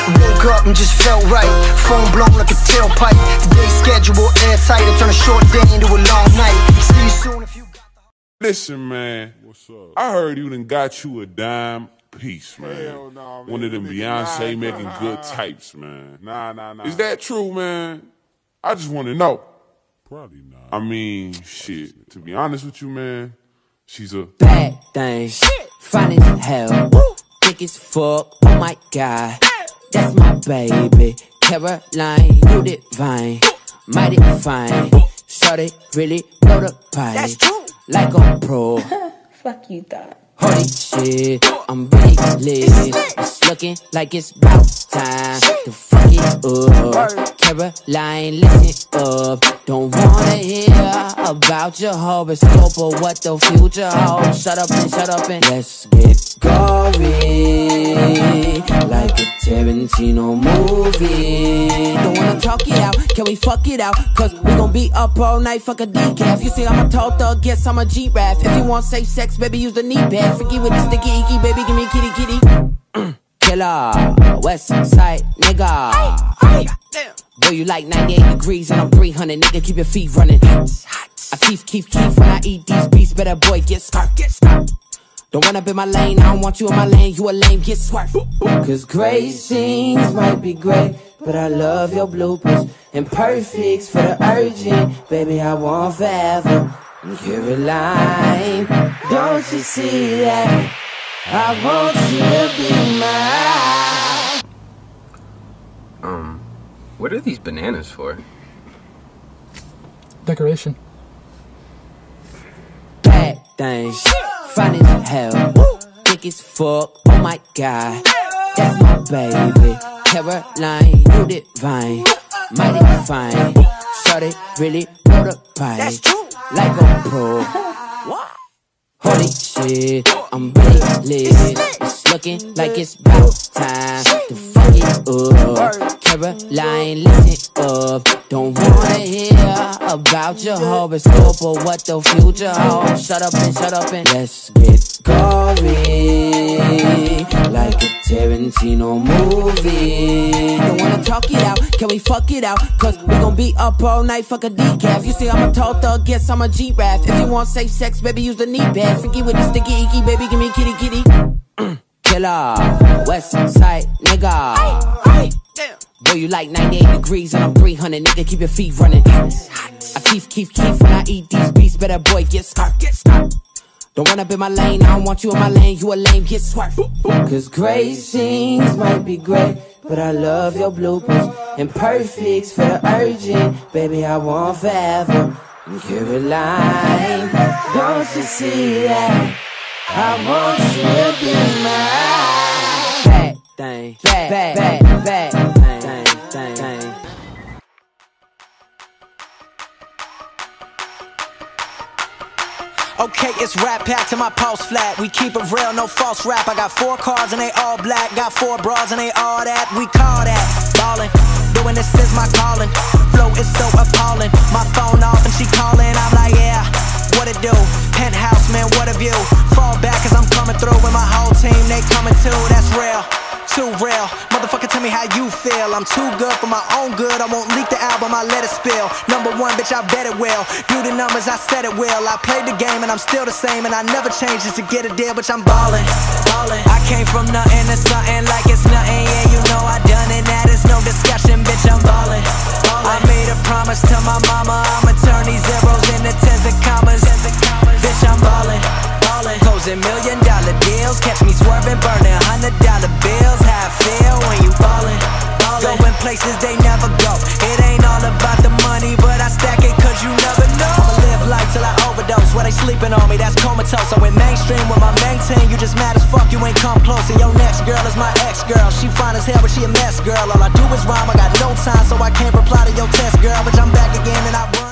Woke up and just felt right. Phone blown like a tailpipe. Today's schedule airtight. I turn a short day into a long night. See you soon if you got the... Listen, man. What's up? I heard you done got you a dime piece, man. Hell nah, man. One of them Beyonce making good types, man. Nah. Is that true, man? I just want to know. Probably not. I mean, shit. To be honest with you, man, she's a bad thing. Fine as hell. Thick as fuck. Oh my God. That's my baby. Caroline, you divine. Mighty fine. Shorty really blow the pipe. That's true. Like a pro. Fuck you thought. Holy shit, I'm really lit. It's looking like it's about time to fuck it up. Caroline, listen up. Don't wanna hear about your horoscope or what the future holds. Shut up and let's get gory, like a Tarantino movie. Don't wanna talk it out, can we fuck it out? Cause we gon' be up all night, fuck a decaf. You say I'm a tall thug, guess I'm a G-Rap. If you want safe sex, baby, use the knee pad. Freaky with the sticky icky, baby, give me kitty. Killer, West Side nigga. Boy, you like 98 degrees and I'm 300, nigga, keep your feet running. I keep when I eat these beats, better boy, get scarf. Don't wanna be my lane, I don't want you in my lane, you a lame, get swerved. Cause great scenes might be great, but I love your bloopers. And perfects for the urgent, baby, I want forever. Caroline, don't you see that? I want you to be mine. What are these bananas for? Decoration. Bad things, fine as hell, thick as fuck, oh my God. That's my baby, Caroline, you divine. Mighty fine, shorty really blow the pipe. Like a pro. Holy shit, I'm really lit. It's looking like it's about time to fuck it up. Caroline, listen up. Don't wanna hear about your horoscope or what the future holds. Shut up and let's get gory, like a Tarantino movie. Don't wanna talk it out, can we fuck it out? Cause we gon' be up all night, fuck a decaf. You say I'm a tall thug, guess I'm a G-Rap. If you want safe sex, baby, use the knee pad. Freaky with the sticky icky, baby, give me kitty. Killer, West Side nigga. Boy, you like 98 degrees and I'm 300, nigga, keep your feet running. I keep when I eat these beats, better boy, get scarf. Don't wanna be my lane, I don't want you in my lane, you a lame, get swerved. Cause great scenes might be great, but I love your bloopers. And perfects for the urgent, baby, I want forever. Caroline, don't you see that? I want you to be mine. Bad thing, bad thing. Okay, it's Rat Pack to my pulse flat. We keep it real, no false rap. I got 4 cars and they all black. Got 4 bras and they all that. We call that ballin'. Doing this is my calling. Flow is so appalling. My phone off and she calling. I'm like, yeah, what it do? Penthouse, man, what a view. Fall back cause I'm coming through with my whole team. They coming too, that's real. Too real, motherfucker, tell me how you feel. I'm too good for my own good. I won't leak the album, I let it spill. #1, bitch, I bet it will. Do the numbers, I said it will. I played the game and I'm still the same, and I never changed just to get a deal, bitch, I'm ballin'. I came from nothing to something like it's nothing. Yeah, you know I done it, that is no discussion, bitch, I'm ballin'. I made a promise to my mama, I'ma turn these zeros into tens and commas. Bitch, I'm ballin'. Closing $1 million deals, catch me swerving, burning $100 bills. How I feel when you ballin'. Going places they never go. It ain't all about the money, but I stack it cause you never know. I'ma live life till I overdose. While they sleeping on me, that's comatose. I went mainstream with my main team. You just mad as fuck, you ain't come close. And your next girl is my ex-girl. She fine as hell, but she a mess, girl. All I do is rhyme, I got no time, so I can't reply to your text, girl. But I'm back again and I run.